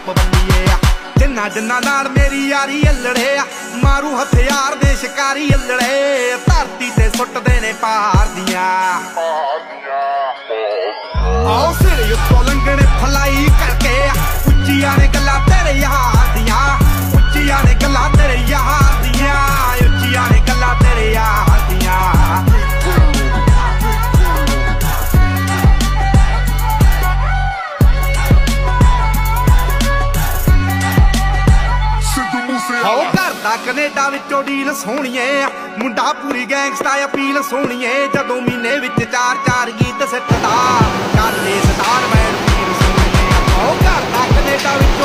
ਆਪ ਬੰਦੀਏ ਆ ਜਿੰਨਾ ਜਿੰਨਾ ਨਾਲ ਮੇਰੀ ਯਾਰੀ ਅਲੜੇ ਆ ਮਾਰੂ ਹਥਿਆਰ ਦੇ ਸ਼ਿਕਾਰੀ ਅਲੜੇ ਧਰਤੀ ਤੇ ਸੁੱਟਦੇ ਨੇ ਪਹਾੜ ਦੀਆਂ ਆਓ ਸਿਰ ਉੱਤੋਂ ਲੰਘਣੇ ਫਲਾਈ ਕਰਕੇ ਉੱਚੀਆਂ ਨੇ ਗੱਲਾਂ ਤੇਰੇ ਯਾਰ ਦੀਆਂ ਉੱਚੀਆਂ ਨੇ ਗੱਲਾਂ ਤੇਰੇ ਯਾਰ ਦੀਆਂ ਉੱਚੀਆਂ ਨੇ ਗੱਲਾਂ ਤੇਰੇ ਯਾਰ ਦੀਆਂ ਹੋ ਕਰਦਾ ਕੈਨੇਡਾ ਵਿੱਚੋਂ ਡੀਲ ਸੋਹਣੀਏ ਮੁੰਡਾ ਪੂਰੀ ਗੈਂਗਸਟਾ ਅਪੀਲ ਸੋਹਣੀਏ ਜਦੋਂ ਮਹੀਨੇ ਵਿੱਚ 4-4 ਗੀਤ ਸਿੱਟਦਾ ਕਰ ਲੈ ਸਟਾਰ ਮੈਨ ਪੀਰ ਸੋਹਣੀਏ ਹੋ ਕਰਦਾ ਕੈਨੇਡਾ